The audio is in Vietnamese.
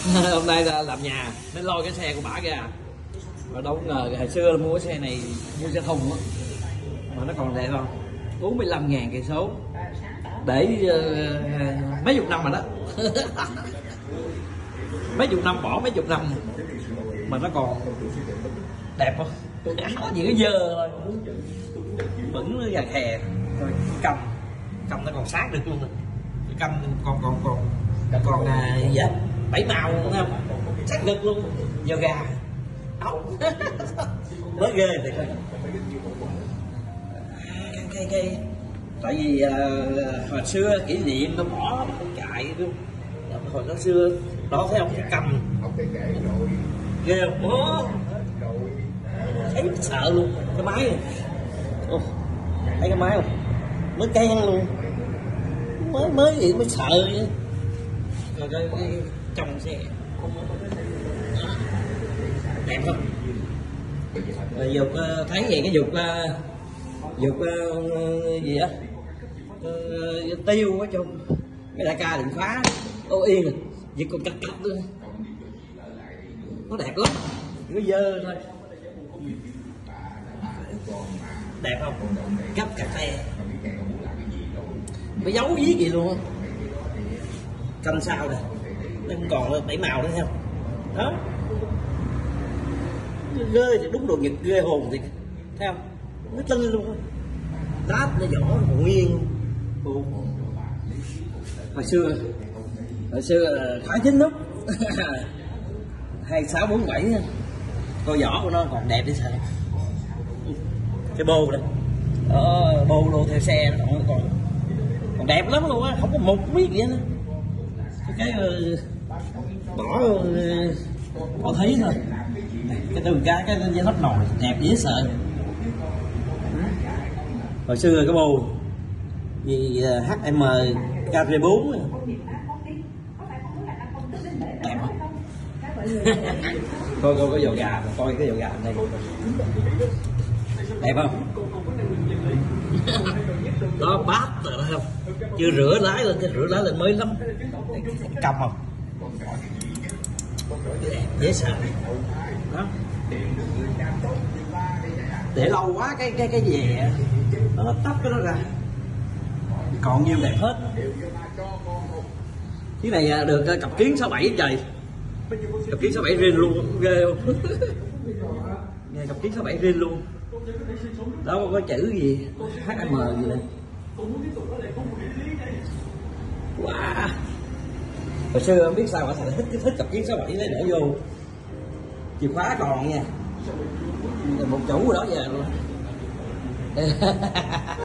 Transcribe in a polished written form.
Hôm nay là làm nhà nên lôi cái xe của bả ra, mà đâu ngờ hồi xưa mua cái xe này, mua xe thùng á mà nó còn đẹp không, 45.000 cây số, để mấy chục năm rồi đó. Mấy chục năm, bỏ mấy chục năm mà nó còn đẹp không, có gì cái dơ thôi, vẫn nó gà khè rồi. Cầm nó còn sát được luôn, cầm còn gì vậy, 7 màu đúng không, sát ngực luôn, giờ gà ốc. Mới ghê thì cái tại vì hồi xưa kỷ niệm nó bỏ nó chạy luôn, hồi đó xưa đó thấy không, cầm ghê không, thấy sợ luôn cái máy này. Thấy cái máy không, mới cay luôn, mới gì mới sợ vậy. Rồi cái trong xe đẹp không, rồi dục thấy vậy cái dục gì á, tiêu ở trong cái đại ca đừng phá, ô yên rồi việc còn cắt nữa, nó đẹp lắm, nó dơ thôi. Đẹp không, gấp cà phê nó giấu viết gì luôn á, canh sao nè, nó không còn 7 màu nữa thấy không đó, ghê thì đúng đồ Nhật, ghê hồn thì thấy không, nó tưng luôn, đáp nó vỏ nó nguyên luôn. Hồi xưa khá chính nút 2647 con vỏ của nó còn đẹp đi sao, cái bô đây bô lô theo xe nó còn đẹp lắm luôn á, không có một biết gì nữa, cái bỏ thấy thôi, cái đường cái dây lót nồi đẹp dễ sợ. Hồi xưa cái bô gì HM KV4 đẹp không? coi cái dầu gà, coi cái dầu gà này đẹp không? Đó bát rồi đó không, chưa rửa lái lên, rửa lái lên mới lắm, cầm không, đẹp dễ sợ đó. Để lâu quá cái về nó tắp cái đó ra, còn nhiêu đẹp hết. Cái này được cặp kiến 67 trời, cặp kiến 67 riêng luôn, ghê không? Nghe cặp kiến 67 riêng luôn đó, có chữ gì HM gì đây. Wow, hồi xưa không biết sao mà thằng thích cặp kiến 67 lấy để vô, chìa khóa còn nha, một chủ rồi đó giờ luôn.